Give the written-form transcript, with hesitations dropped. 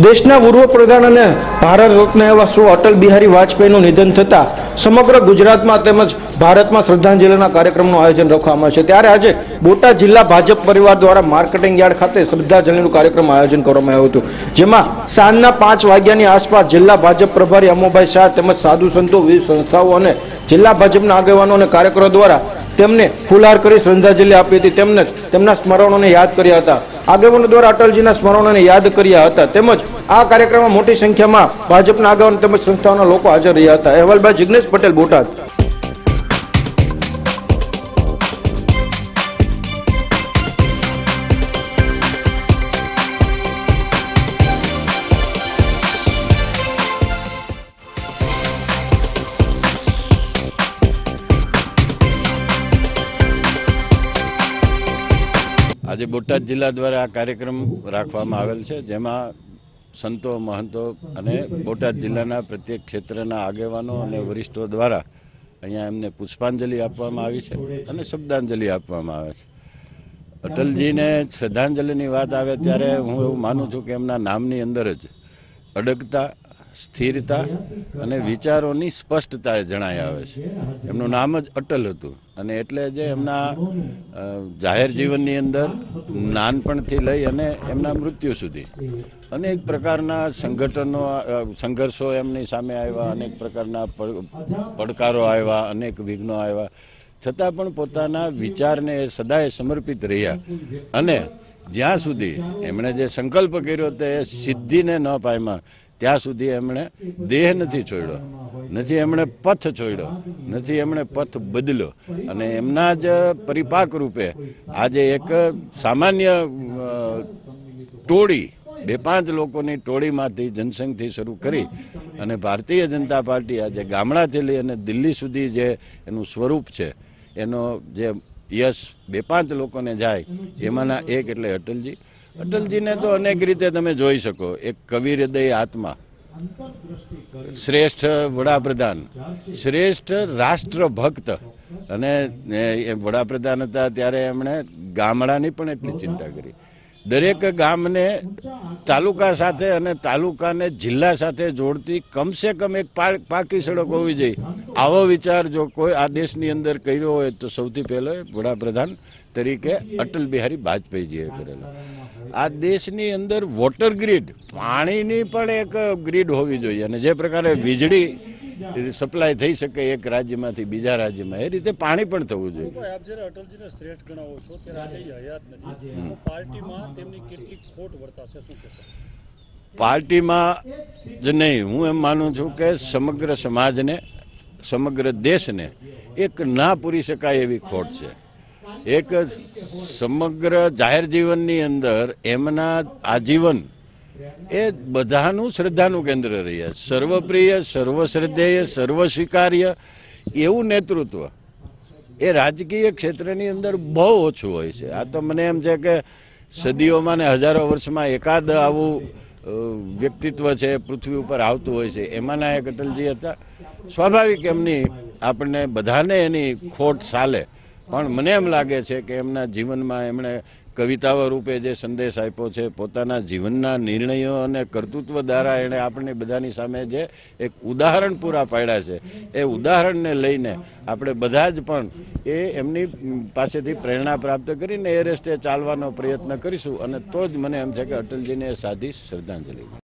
દેશના પૂર્વ પ્રધાન અને ભારત રત્ન એવા શ્રી અટલ બિહારી વાજપેયીનું નિધન થતાં સમગ્ર ગુજરાતમાં તેમજ ભારતમાં શ્રદ્ધાંજલિના કાર્યક્રમનું આયોજન રાખવામાં આવ્યું છે। ત્યારે આજે બોટાદ જિલ્લા ભાજપ પરિવાર દ્વારા માર્કેટિંગ યાર્ડ ખાતે શ્રદ્ધાંજલિનું કાર્યક્રમ આયોજન કરવામાં આવ્યું હતું, જેમાં સાંજના 5 વાગ્યાની આસપાસ જિલ્લા ભાજપ પ્રભારી અમોભાઈ શાહ તેમજ સાધુ સંતો, વિવિધ સંસ્થાઓ અને જિલ્લા ભાજપના આગેવાનો અને કાર્યકરો દ્વારા તેમને ફૂલહાર કરી શ્રદ્ધાંજલિ આપી હતી। તેમને તેમના સ્મરણોને યાદ કર્યા હતા। આગેવાનો દ્વારા અટલજીના સ્મરણોને યાદ કર્યા હતા। તેમજ આ કાર્યક્રમમાં મોટી સંખ્યામાં ભાજપના આગેવાનો તેમજ સંસ્થાઓના લોકો હાજર રહ્યા હતા। અહેવાલ બાય જિગ્નેશ પટેલ, બોટાદ। આજે બોટાદ જિલ્લા દ્વારા આ કાર્યક્રમ રાખવામાં આવેલ છે, જેમાં સંતો, મહંતો અને બોટાદ જિલ્લાના પ્રત્યેક ક્ષેત્રના આગેવાનો અને વરિષ્ઠો દ્વારા અહીંયા એમને પુષ્પાંજલિ આપવામાં આવી છે અને શબ્દાંજલિ આપવામાં આવે છે। અટલજીને શ્રદ્ધાંજલિની વાત આવે ત્યારે હું એવું માનું છું કે એમના નામની અંદર જ અડગતા, સ્થિરતા અને વિચારોની સ્પષ્ટતા જણાઈ આવે છે। એમનું નામ જ અટલ હતું અને એટલે જે એમના જાહેર જીવનની અંદર નાનપણથી લઈ અને એમના મૃત્યુ સુધી અનેક પ્રકારના સંઘર્ષો એમની સામે આવ્યા, અનેક પ્રકારના પડકારો આવ્યા, અનેક વિઘ્નો આવ્યા, છતાં પણ પોતાના વિચારને સદાય સમર્પિત રહ્યા અને જ્યાં સુધી એમણે જે સંકલ્પ કર્યો તે સિદ્ધિને ન પામ્યા ત્યાં સુધી એમણે દેહ નથી છોડ્યો, નથી એમણે પથ છોડ્યો, નથી એમણે પથ બદલ્યો અને એમના જ પરિપાક રૂપે આજે એક સામાન્ય ટોળી, 2-5 લોકોની ટોળીમાંથી જનસંઘથી શરૂ કરી અને ભારતીય જનતા પાર્ટી આજે ગામડાથી લઈ અને દિલ્હી સુધી જે એનું સ્વરૂપ છે, એનો જે યશ 2-5 લોકોને જાય એમાંના એક એટલે અટલજી। અટલજીને તો અનેક રીતે તમે જોઈ શકો, એક કવિ હૃદય આત્મા, શ્રેષ્ઠ વડાપ્રધાન, શ્રેષ્ઠ રાષ્ટ્રભક્ત અને વડાપ્રધાન હતા ત્યારે એમણે ગામડાની પણ એટલી ચિંતા કરી। દરેક ગામને તાલુકા સાથે અને તાલુકાને જિલ્લા સાથે જોડતી કમસે કમ એક પાકી સડક હોવી જોઈએ। આવો વિચાર જો કોઈ આ દેશની અંદર કર્યો હોય તો સૌથી પહેલો વડાપ્રધાન તરીકે અટલ બિહારી વાજપેયીજીએ કરેલો। આ દેશની અંદર વોટર ગ્રીડ, પાણીની પણ એક ગ્રીડ હોવી જોઈએ અને જે પ્રકારે વીજળી સપ્લાય થઈ શકે એક રાજ્યમાંથી બીજા રાજ્યમાં, એ રીતે પાણી પણ થવું જોઈએ। આપ જ્યારે અટલજીને શ્રેષ્ઠ ગણાવો છો ત્યારે આજે હયાત નથી, તો પાર્ટીમાં તેમની કેટલી ખોટ વર્તાશે, શું કહેશો? પાર્ટીમાં જ નહીં, હું એમ માનું છું કે સમગ્ર સમાજને, સમગ્ર દેશને એક ના પૂરી શકાય એવી ખોટ છે। એક સમગ્ર જાહેર જીવનની અંદર એમના આજીવન એ બધાનું શ્રદ્ધાનું કેન્દ્ર રહ્યા, સર્વપ્રિય, સર્વશ્રદ્ધેય, સર્વ સ્વીકાર્ય એવું નેતૃત્વ એ રાજકીય ક્ષેત્રની અંદર બહુ ઓછું હોય છે। આ તો મને એમ છે કે સદીઓમાં ને હજારો વર્ષમાં એકાદ આવું વ્યક્તિત્વ છે પૃથ્વી ઉપર આવતું હોય છે, એમાંના એક અટલજી હતા। સ્વાભાવિક એમની આપણને બધાને એની ખોટ ચાલે, પણ મને એમ લાગે છે કે એમના જીવનમાં એમણે કવિતાઓ રૂપે જે સંદેશ આપ્યો છે, પોતાના જીવનના નિર્ણયો અને કર્તૃત્વ દ્વારા એણે આપણને બધાની સામે જે એક ઉદાહરણ પૂરા પાડ્યા છે, એ ઉદાહરણને લઈને આપણે બધા જ પણ એમની પાસેથી પ્રેરણા પ્રાપ્ત કરીને એ રસ્તે ચાલવાનો પ્રયત્ન કરીશું અને તો જ મને એમ છે કે અટલજીને સાધી શ્રદ્ધાંજલિ।